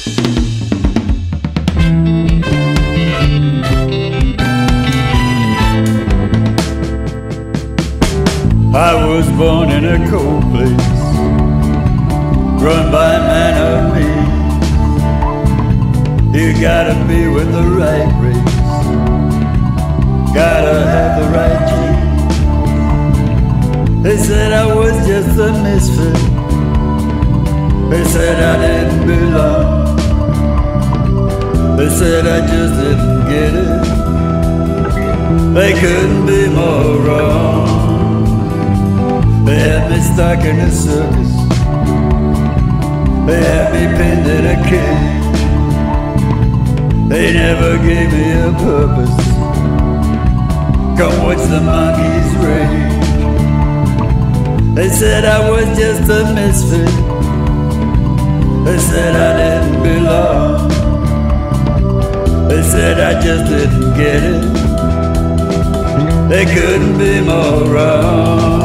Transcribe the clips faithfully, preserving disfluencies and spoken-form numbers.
I was born in a cold place, run by a man of means. You gotta be with the right race, gotta have the right genes. They said I was just a misfit, they said I didn't belong, they said I just didn't get it, they couldn't be more wrong. They had me stuck in a circus, they had me pinned in a cage, they never gave me a purpose. Come watch the monkeys rage. They said I was just a misfit, they said I didn't belong, they said I just didn't get it, they couldn't be more wrong.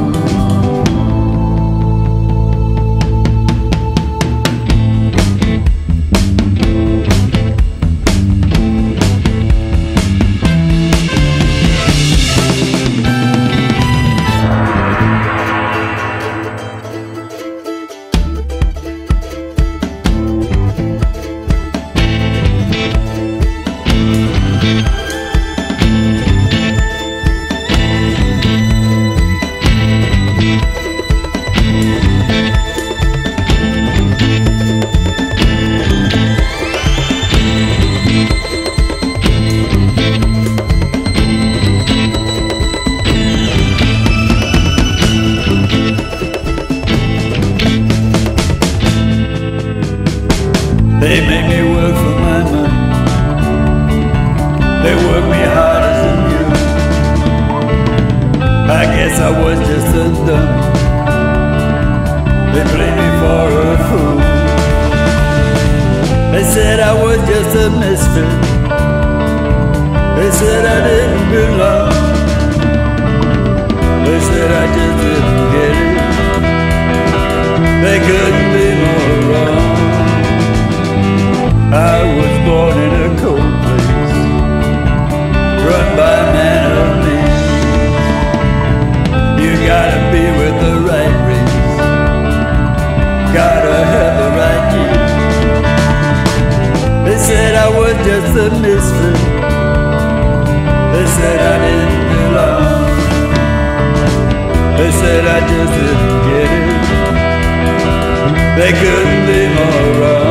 They make me work for my money, they work me harder than you. I guess I was just a dummy, they played me for a fool. They said I was just a misfit, they said I didn't belong, they said I just didn't get it, they couldn't be more wrong. I was born in a cold place, run by a man of means. You gotta be with the right race, gotta have the right genes. They said I was just a misfit, they said I didn't belong, they said I just didn't get it, they couldn't be more wrong.